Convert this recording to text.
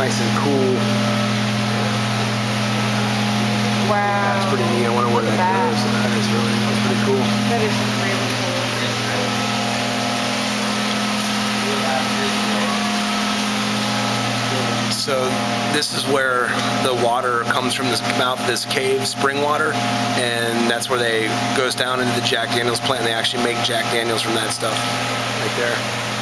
nice and cool. Wow. That's pretty neat. I wonder where that goes. That's pretty cool. That is really cool. So this is where the water comes from, this mouth, this cave, spring water, and that's where they goes down into the Jack Daniels plant, and they actually make Jack Daniels from that stuff right there.